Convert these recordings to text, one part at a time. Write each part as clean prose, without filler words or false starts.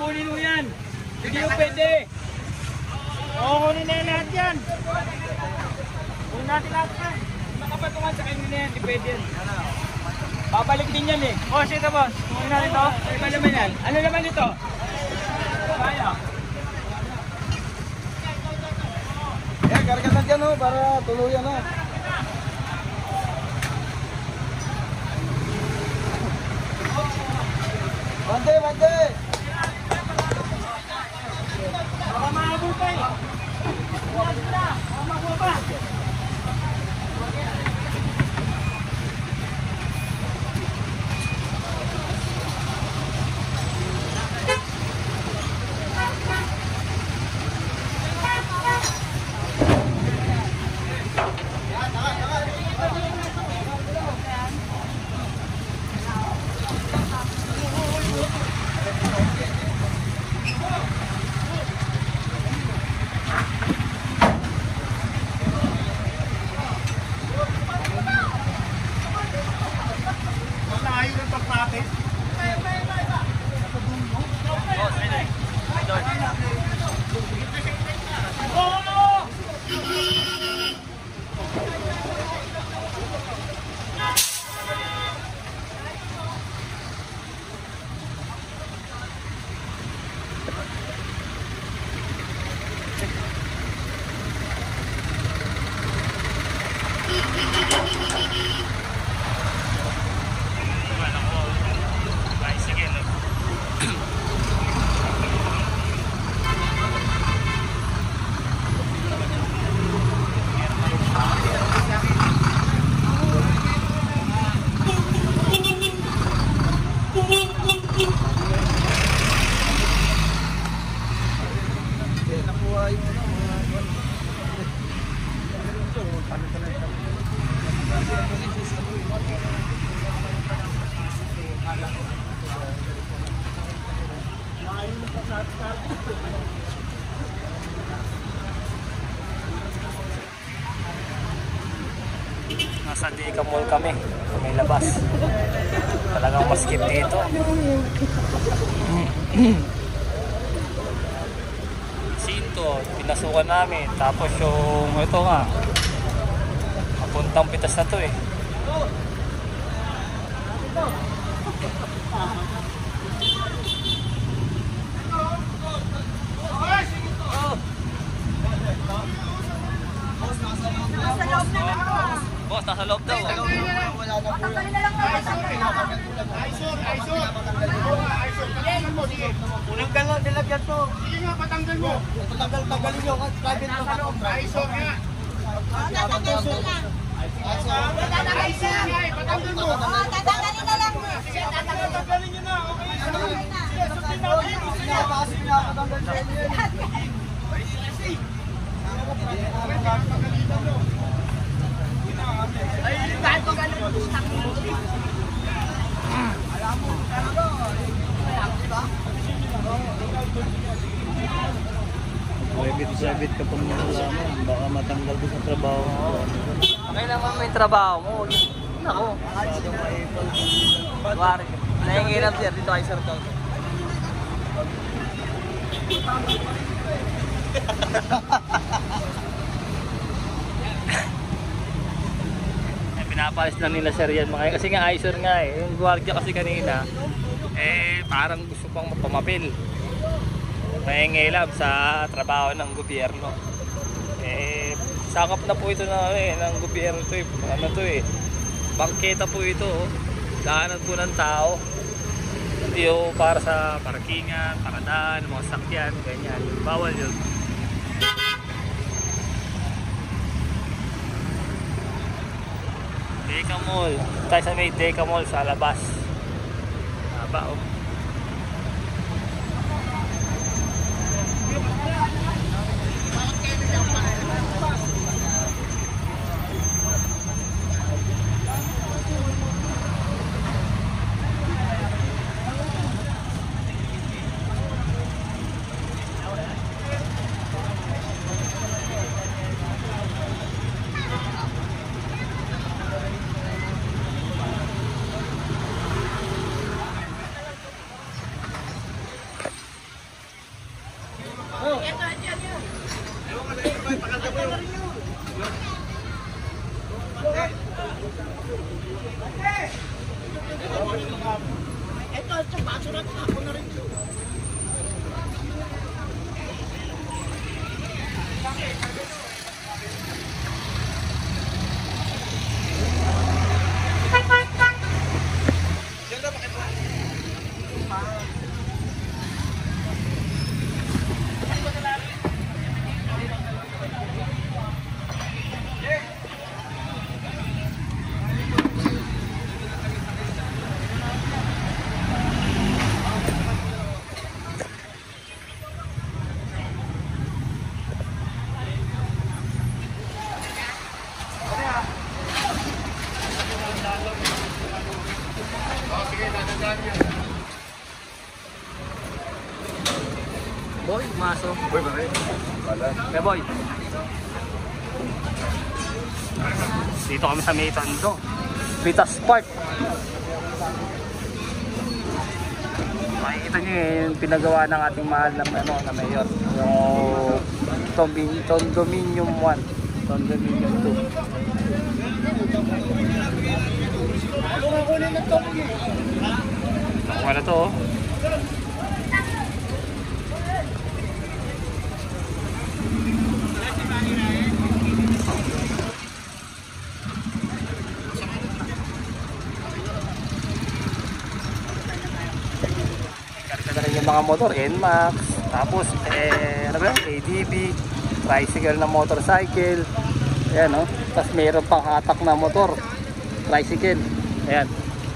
kunin mo yan. Hindi mo pwede. Oo, kunin na yan lahat yan. Kunin natin lahat yan. Makapatungan sa kanina yan, hindi pwede yan. Babalik din yan eh. Oh, sige boss. Kunin natin ito. Ano naman yan? Ano naman ito? Kaya. Karga na dyan para tuluyan na. Bante, bante! Baka mahabol pa eh. Baka mahabol pa. Nasa Deka Mall kami, may labas. Talagang maskip dito. Sinto, pinasukan namin. Tapos yung ito nga, papuntang pitas na to eh. Boss, nasa loob daw. Wala na po yan. Unang galaw, nilagyan to. Sige nga, patanggal mo. Tagal-tagalin nyo. Private na ka. Aisor nga. Aisor. Aisor nga eh, patanggal mo. Tatanggalin na lang. Sige, tatanggalin nyo na. Okay. Sige, sundin natin. Sinapasi na katanggal sa inyo yan. Pagalitan nyo. Ay, kahit kung gano'n mo. Alam mo, talaga. Diba? Sabit ka pa naman malaman. Baka matanggal ko sa trabaho mo. Okay naman may trabaho mo. Ako. Masyadong maipal. Wari. Nahingirap sir. Dito ay sir daw. Pinapalis na nila sir yan mga kasi nga ISOR nga eh. Yung guardia kasi kanina parang gusto pang mapamapil. Nangingilab sa trabaho ng gobyerno. Sakap na po ito ng gobyerno to eh. Ano to eh. Bangketa po ito. Daanan po ng tao. Hindi o para sa parkingan, paradaan, mga sakyan, ganyan. Bawal yun. Deka Mall. Tayo sa may Deka Mall sa labas. Haba oh. Ito, baso na ito. Ako na rin. Boy, maso. Boy, bakit? Kaya boy. Dito kami sa Maytan to. Vitas Park. Makikita nyo yung pinagawa ng ating mahal na, na mayor. Yung Condominium 1. Condominium 2. Nakuha na to oh. Yung mga motor, NMAX, tapos ano ba, ADB, tricycle na motorcycle, ayan o, tapos mayroon pang hatak na motor, tricycle, ayan.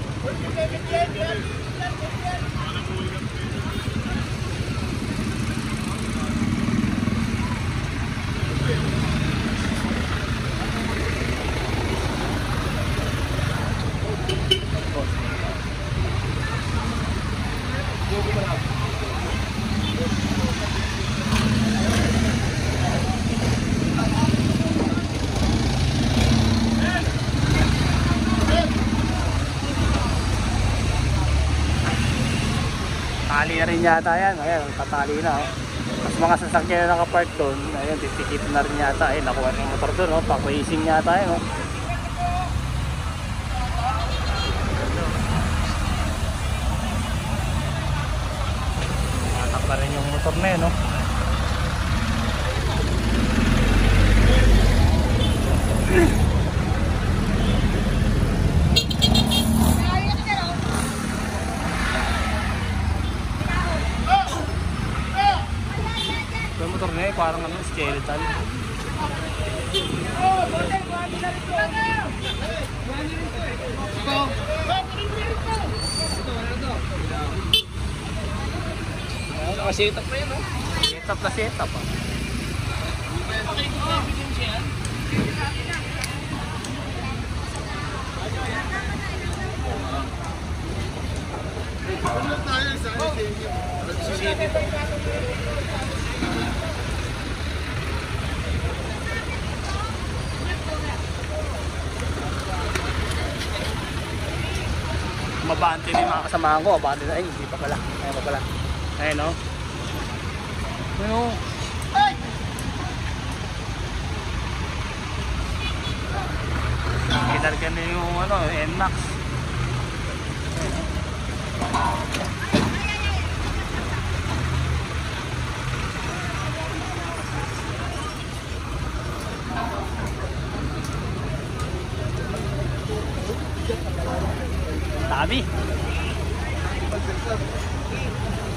Tali na rin yata yan, ayan, tatali na oh. Tapos mga sasakyan na nakapark doon, ayun, titikip na rin yata, ayun, nakuha ng motor doon, oh, pa-racing yata yun oh. Matak na rin yung motor na yun oh. Yung motor na parang ano, skeletal. Naka-setup na yun, no? Setup na setup ah. Mabante na yung mga kasamahan ko, abante na, ay hindi pa pala, ayun pa pala, ayun o. Ayun o. Kinargan na yung ano, NMAX. Dami.